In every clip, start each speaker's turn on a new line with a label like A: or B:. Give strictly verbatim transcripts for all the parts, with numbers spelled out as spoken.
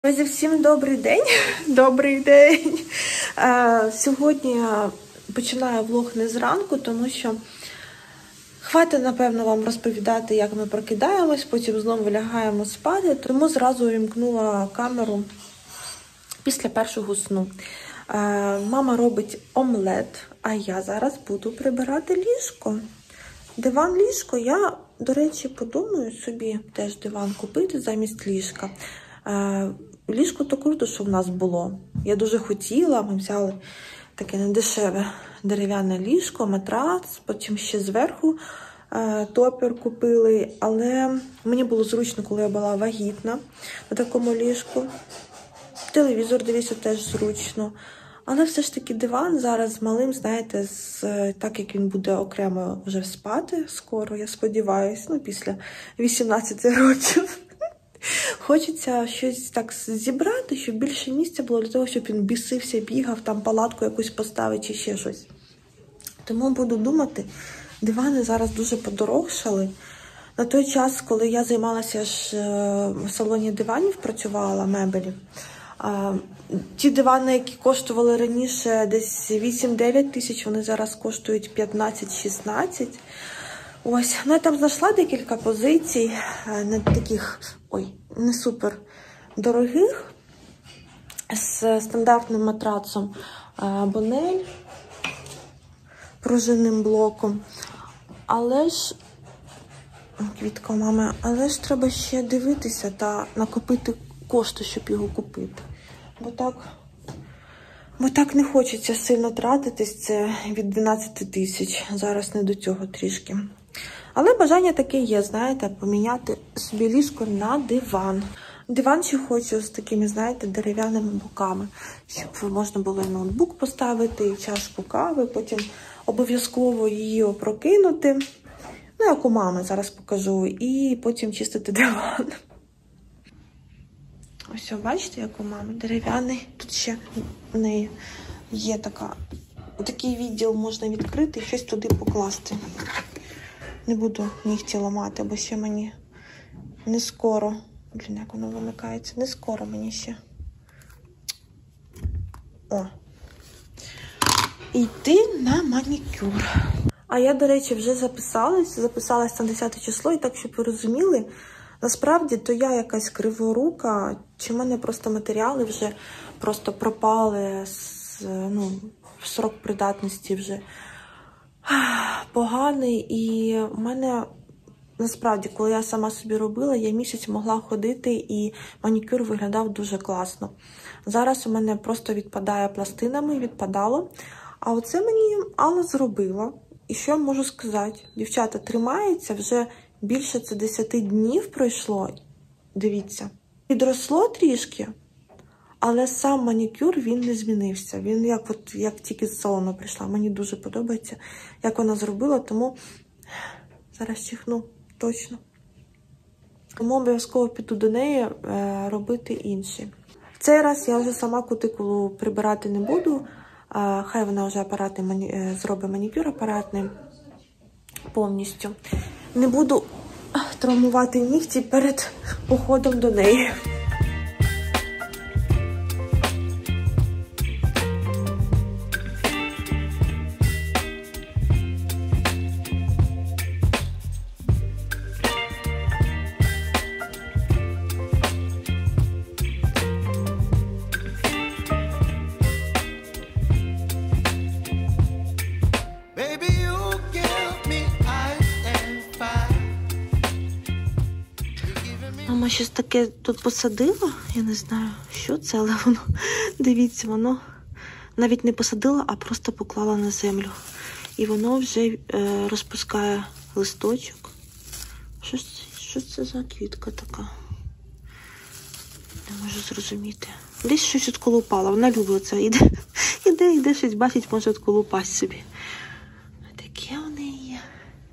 A: Друзі, всім добрий день. Добрий день. Е, сьогодні я починаю влог не зранку, тому що хватить, напевно, вам розповідати, як ми прокидаємось, потім знову лягаємо спати, тому зразу увімкнула камеру після першого сну. Е, мама робить омлет, а я зараз буду прибирати ліжко. Диван, ліжко. Я, до речі, подумаю собі теж диван купити замість ліжка. Е, Ліжко то круто, що в нас було. Я дуже хотіла, ми взяли таке недешеве дерев'яне ліжко, матрац, потім ще зверху е, топер купили. Але мені було зручно, коли я була вагітна на такому ліжку. Телевізор, дивіться, теж зручно. Але все ж таки диван зараз з малим, знаєте, з, так як він буде окремо вже спати скоро, я сподіваюся, ну після вісімнадцяти років. Хочеться щось так зібрати, щоб більше місця було для того, щоб він бісився, бігав, там палатку якусь поставити чи ще щось. Тому буду думати, дивани зараз дуже подорожчали. На той час, коли я займалася ж в салоні диванів, працювала, мебелі, ті дивани, які коштували раніше десь вісім-дев'ять тисяч, вони зараз коштують п'ятнадцять-шістнадцять. Ось, ну я там знайшла декілька позицій, не таких, ой, не супер дорогих, з стандартним матрацом Бонель, пружинним блоком. Але ж, квітка у мами, але ж треба ще дивитися та накопити кошти, щоб його купити. Бо так, бо так не хочеться сильно тратитись, це від дванадцяти тисяч, зараз не до цього трішки. Але бажання таке є, знаєте, поміняти собі ліжко на диван. Диван ще хочу з такими, знаєте, дерев'яними боками, щоб можна було і ноутбук поставити, і чашку кави, потім обов'язково її опрокинути. Ну, як у мами, зараз покажу, і потім чистити диван. Ось, бачите, як у мами, дерев'яний. Тут ще в неї є така, такий відділ, можна відкрити і щось туди покласти. Не буду нігті ламати, бо ще мені не скоро. Блін, як воно вимикається. Не скоро мені ще. О. Йти на манікюр. А я, до речі, вже записалась. Записалась на десяте число. І так, щоб ви розуміли, насправді, то я якась криворука. Чи в мене просто матеріали вже просто пропали з, ну, в срок придатності вже поганий, і в мене, насправді, коли я сама собі робила, я місяць могла ходити, і манікюр виглядав дуже класно. Зараз у мене просто відпадає пластинами, відпадало. А оце мені Алла зробила. І що я можу сказати? Дівчата, тримається, вже більше це десяти днів пройшло. Дивіться. Підросло трішки, але сам манікюр, він не змінився. Він як, от, як тільки з салону прийшла. Мені дуже подобається, як вона зробила, тому зараз чихну, точно. Тому обов'язково піду до неї е, робити інші. В цей раз я вже сама кутикулу прибирати не буду. Е, хай вона вже апаратний мані... е, зробить манікюр апаратний повністю. Не буду травмувати нігті перед походом до неї. Мама щось таке тут посадила, я не знаю, що це, але воно, дивіться, воно навіть не посадила, а просто поклала на землю. І воно вже е, розпускає листочок. Що, що це за квітка така? Не можу зрозуміти. Десь щось відколупала, вона любить це. Іде, іде, іде щось бачить, може відколупати собі. Таке у неї є.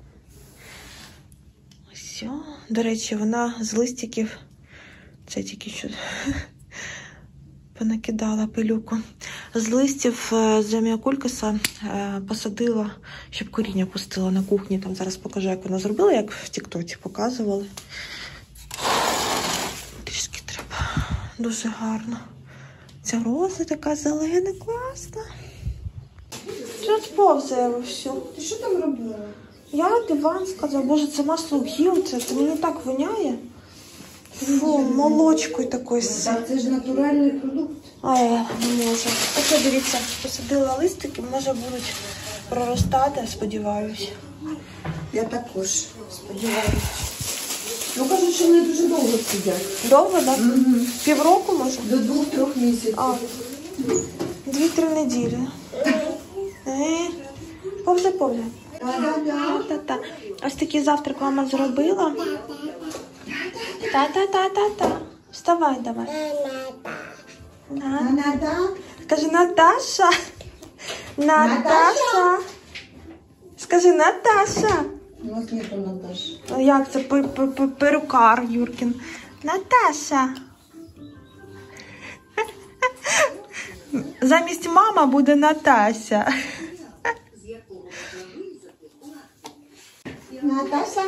A: Ось. До речі, вона з листиків, це тільки що понакидала пилюку, з листів заміакулькаса посадила, щоб коріння пустила на кухні. Там зараз покажу, як вона зробила, як в тіктоці показували. Трішки треба Дуже гарно. Ця роза така зелена, класна. Що сповзає вовсю?
B: Ти що там робила?
A: Я диван сказав, боже, це масло гілце, це мені так воняє. Фу, молочкою такою.
B: Так, це ж натуральний продукт.
A: А я не можу. Ось, дивіться, посадила листики, може будуть проростати, сподіваюся.
B: Я також сподіваюся. Ну, кажуть, що вони дуже довго сидять.
A: Довго, так? Угу. Півроку, може?
B: До двох-трьох місяців.
A: А, дві-три неділі. Е, повзе, повзе. Та-та. Ось такий завтрак мама зробила. Та-та-та-та-та. Вставай давай.
B: Надо.
A: Скажи, Наташа. Наташа. Скажи, Наташа.
B: У нас нету Наташи.
A: Як це перукар Юркін? Наташа. Замість мама буде Наташа.
B: Наташа.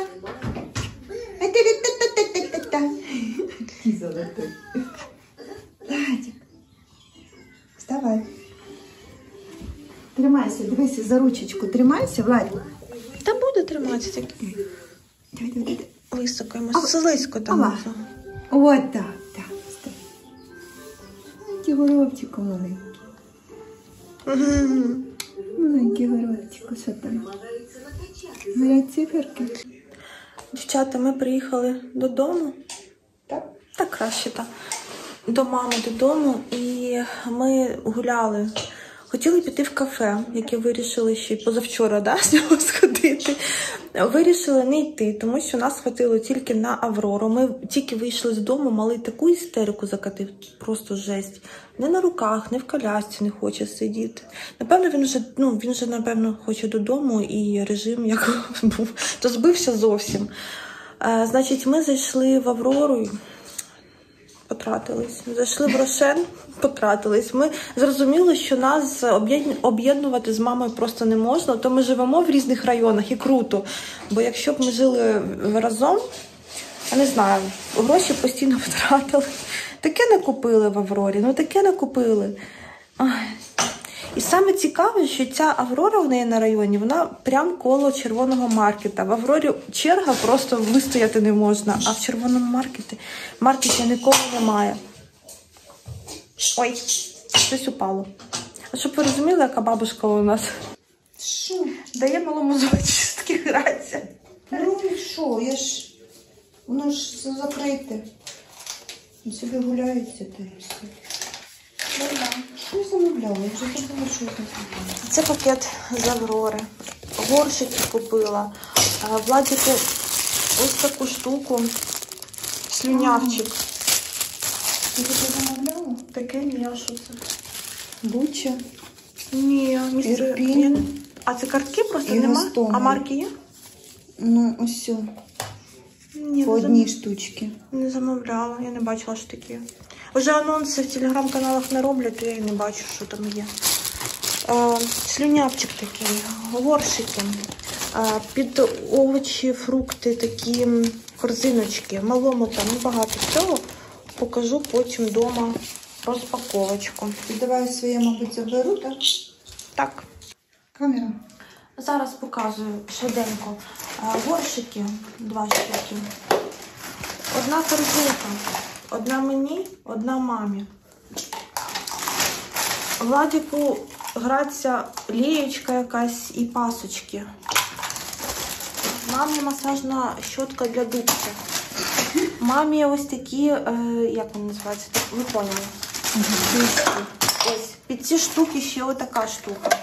B: Владик. Вставай. Тримайся, дивися за ручечку. Тримайся, Владик.
A: Та буде триматися такий.
B: Давай, давай, давай.
A: Високо йому. Слизько там.
B: Ава. Вот так, так. Стой. Маленький горобчик маленький. Маленький горобчик, що там? Горять циферки.
A: Дівчата, ми приїхали додому.
B: Так?
A: Так краще, так. До мами додому. І ми гуляли. Хотіли піти в кафе, яке вирішили ще позавчора, да, з нього сходити. Вирішили не йти, тому що нас хватило тільки на Аврору. Ми тільки вийшли з дому, малий таку істерику закатив, просто жесть. Не на руках, не в колясці не хоче сидіти. Напевно, він вже, ну, він вже, напевно, хоче додому, і режим як був, то збився зовсім. А, значить, ми зайшли в Аврору, потратились. Зайшли в Рошен, потратились. Ми зрозуміли, що нас об'єднувати з мамою просто не можна, то ми живемо в різних районах і круто. Бо якщо б ми жили разом, я не знаю, гроші постійно потратили. Таке не купили в Аврорі, ну таке не купили. Ай. І саме цікаве, що ця Аврора в неї на районі, вона прям коло червоного маркета. В Аврорі черга просто вистояти не можна, а в червоному маркеті, маркеті нікого немає. Ой, щось упало. А щоб ви розуміли, яка бабушка у нас?
B: Що?
A: Дає малому зубочистки гратися.
B: Ну і що, я ж... Воно ж закрите. Він собі гуляється та і все. Ну, да. Що я замовляла? Я вже забула, що я замовляла.
A: Це пакет з Аврори. Горщики купила. Владику ось таку штуку. Слюнявчик.
B: Ти це замовляла?
A: Таке ні, а що це?
B: Буча.
A: Ні, містер...
B: Ірпінь.
A: А це картки просто
B: І
A: нема?
B: Гостомель.
A: А марки є?
B: Ну, ось все.
A: Ні,
B: По
A: не
B: одній
A: зам-
B: штучці.
A: Не замовляла, я не бачила, що такі. Вже анонси в телеграм-каналах не роблять, то я і не бачу, що там є. Е, слюнявчик такий, горщики, е, під овочі, фрукти, такі корзиночки. Малому там небагато всього. Покажу потім вдома розпаковочку.
B: І давай своє, мабуть, заберу, так?
A: Так.
B: Камера.
A: Зараз показую швиденько. Е, горщики, два штуки. Одна корзинка. Одна мені, одна мамі. Владику грається лієчка якась і пасочки. Мамі масажна щотка для дубця. Мамі ось такі, е, як вони називаються, ви поняли. Угу. Ось, під ці штуки ще отака штука.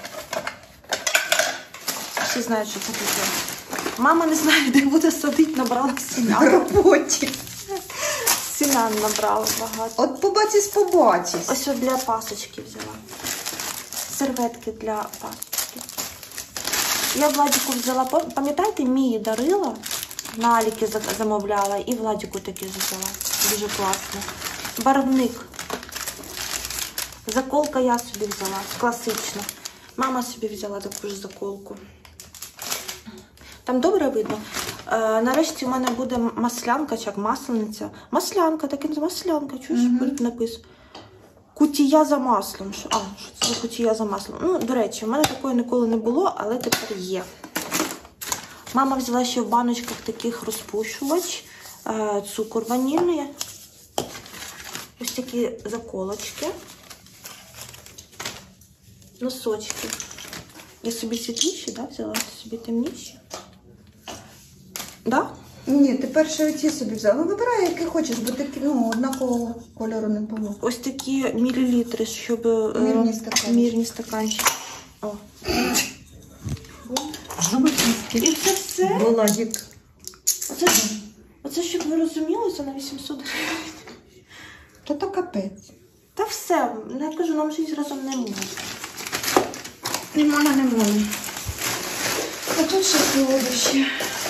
A: Всі знають, що це таке. Мама не знає, де буде садити, набрала сім'я.
B: На роботі.
A: Сім'ян набрала багато.
B: От побачись, побачись.
A: Ось от для пасочки взяла. Серветки для пасочки. Я Владику взяла, пам'ятаєте, Мії дарила, на Аліки замовляла і Владику таке взяла. Дуже класно. Барвник. Заколка я собі взяла, класична. Мама собі взяла таку ж заколку. Там добре видно. Е, нарешті в мене буде маслянка, чи як маслениця. Маслянка, так і маслянка, чуєш,
B: Мгм.
A: mm-hmm. написано. Кутія за маслом. Що- А, що це за кутія за маслом? Ну, до речі, в мене такої ніколи не було, але тепер є. Мама взяла ще в баночках таких розпушувач, е, цукор ванільний. Ось такі заколочки. Носочки. Я собі світліші, да, взяла? Собі темніші. Да?
B: Ні, ти перше оці собі взяла. Ну, вибирай, який хочеш, бо такі, ну, однакового кольору не було.
A: Ось такі мілілітри, щоб... е,
B: Мірні стаканчики.
A: Мірні стаканчики. О. І це все?
B: Владик.
A: Оце, оце, щоб ви розуміли, це на вісімсот гривень.
B: Та то капець.
A: Та все, я кажу, нам жити разом не можна.
B: Не можна, не можна. А тут ще солодощі.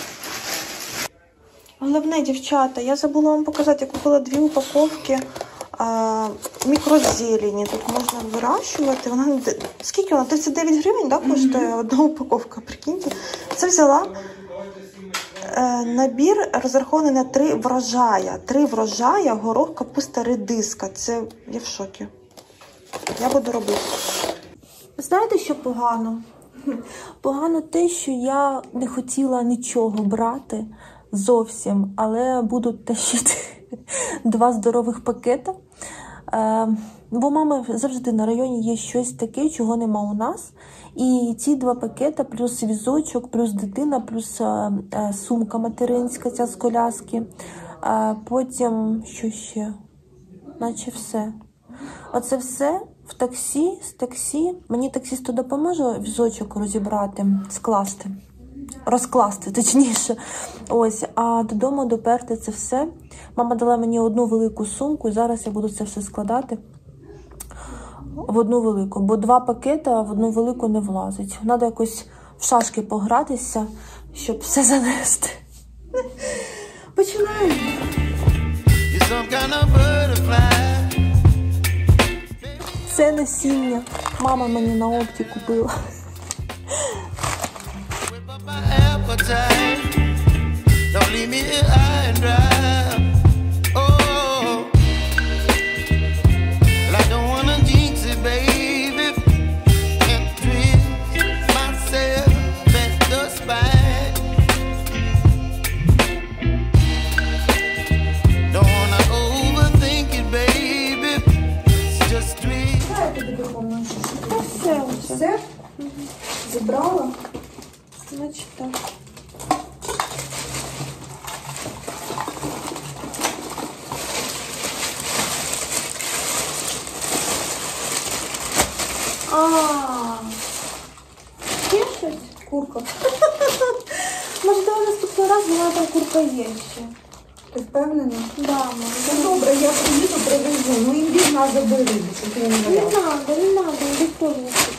A: Головне, дівчата, я забула вам показати, я купила дві упаковки а, мікрозелені. Тут можна вирощувати. Вона, скільки вона? тридцять дев'ять гривень, да, коштує mm-hmm. одна упаковка, прикиньте. Це взяла е, набір розрахований на три врожая. Три врожая, горох, капуста, редиска. Це я в шокі. Я буду робити. Знаєте, що погано? Погано те, що я не хотіла нічого брати зовсім, але буду тащити два здорових пакети. Е, бо у мами завжди на районі є щось таке, чого нема у нас. І ці два пакети, плюс візочок, плюс дитина, плюс е, е, сумка материнська, ця з коляски. Е, потім, що ще? Наче все. Оце все в таксі, з таксі. Мені таксісту допоможе візочок розібрати, скласти. Розкласти, точніше. Ось, а додому доперти це все. Мама дала мені одну велику сумку, і зараз я буду це все складати в одну велику. Бо два пакети в одну велику не влазить. Треба якось в шашки погратися, щоб все занести. Починаємо. Це насіння. Мама мені на опті купила.
C: Don't leave me here high and dry. Oh, well, I don't wanna jinx it, baby, and twist myself at the spine. Don't wanna overthink it, baby. It's just twist.
A: Все, все.
B: Все? Зібрала?
A: Значить так. А, є щось?
B: Курка.
A: Може, давай наступний раз, вона там курка є ще.
B: Ти впевнена?
A: Да, мама.
B: Ну, добре, я приїду, привезу. Ну, імбір на забери, щоб ти не
A: Не
B: валяв.
A: надо, не надо, ніхто не буде.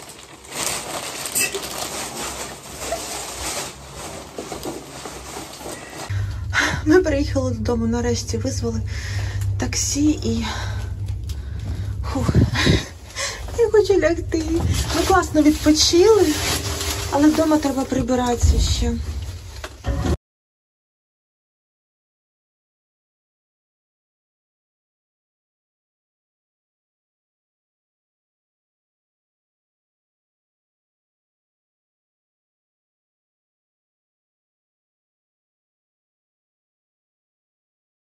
A: Ми приїхали додому, нарешті визвали таксі і... Фух. Я хочу лягти. Ми класно відпочили, але вдома треба прибиратися ще.